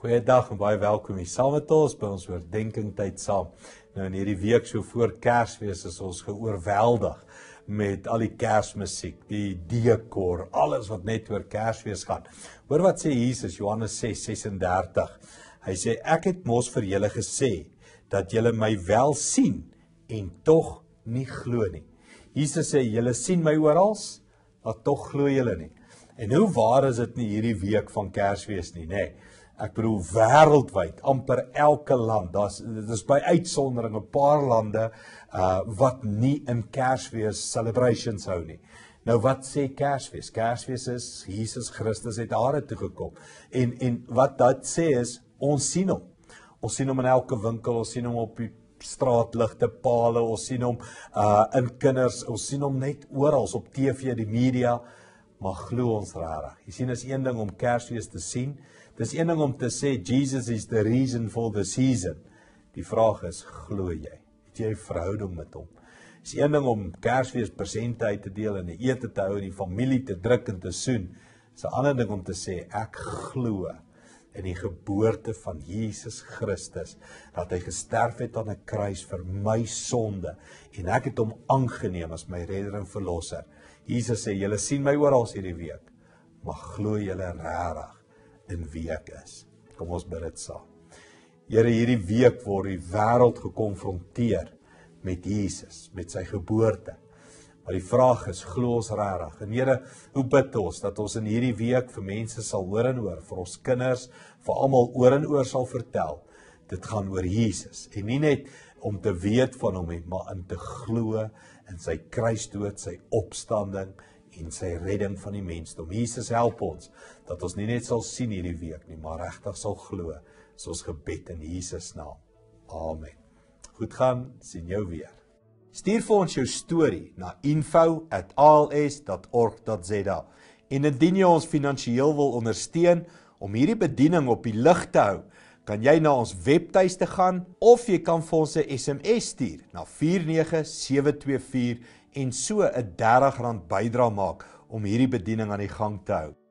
Goeiedag en baie welkom hier saam met ons by ons oordenking tyd saam. Nou in hierdie week so voor Kersfees is ons geoorweldig met al die Kersmusiek, die dekor, alles wat net oor Kersfees gaan. Hoor wat sê Jesus, Johannes 6:36. Hy sê, ek het mos vir julle gesê, dat julle my wel sien, en tog nie glo nie. Jesus sê, julle sien my orals, maar tog glo julle nie. En hoe waar is dit nie hierdie week van Kersfees nie, nee. Ek bedoel wêreldwyd, amper elke land, dit is by uitsondering 'n paar lande wat nie in Kersfees celebrations hou nie. Nou wat sê Kersfees? Kersfees is Jesus Christus het aarde toe gekom. En wat dit sê is, ons sien hom. Ons sien hom in elke winkel, ons sien hom op die straatligte, pale, ons sien hom in kinders, ons sien hom net oral, op TV, die media, maar glo ons regtig. Jy sien, is een ding om Kersfees te sien, dis een ding om te sê, Jesus is the reason for the season. Die vraag is, glo jy? Het jy 'n verhouding met hom? Dis een ding om Kersfees presente uit te deel en 'n ete te hou en die familie te druk en te soen. Dis 'n ander ding om te sê, ek glo in die geboorte van Jesus Christus, dat hy gesterf het aan 'n kruis vir my sonde, en ek het hom aangeneem as my redder en verlosser. Jesus sê, julle sien my oral hierdie week, maar glo julle regtig in wie ek is? Kom ons bid dit saam. Here, hierdie week word die wêreld gekonfronteer met Jesus, met sy geboorte. Maar die vraag is, glo ons regtig? En Here, hoe bid ons dat ons in hierdie week vir mense sal hoor en hoor, vir ons kinders, vir almal oor en oor sal vertel, dit gaan oor Jesus, en nie net om te weet van hom, maar in te glo in sy kruisdood, sy opstanding en sy redding van die mensdom. Jesus, help ons, dat ons nie net sal sien hierdie week nie, maar regtig sal glo, is ons gebed in Jesus naam. Amen. Goed gaan, sien jou weer. Stuur vir ons jou storie na info@als.org.za. En indien jy ons finansiëel wil ondersteun om hierdie bediening op die lig te hou, kan jy na ons webtuiste gaan of jy kan vir ons 'n SMS stuur na 49724 en so 'n R30 bydrae maak om hierdie bediening aan die gang te hou.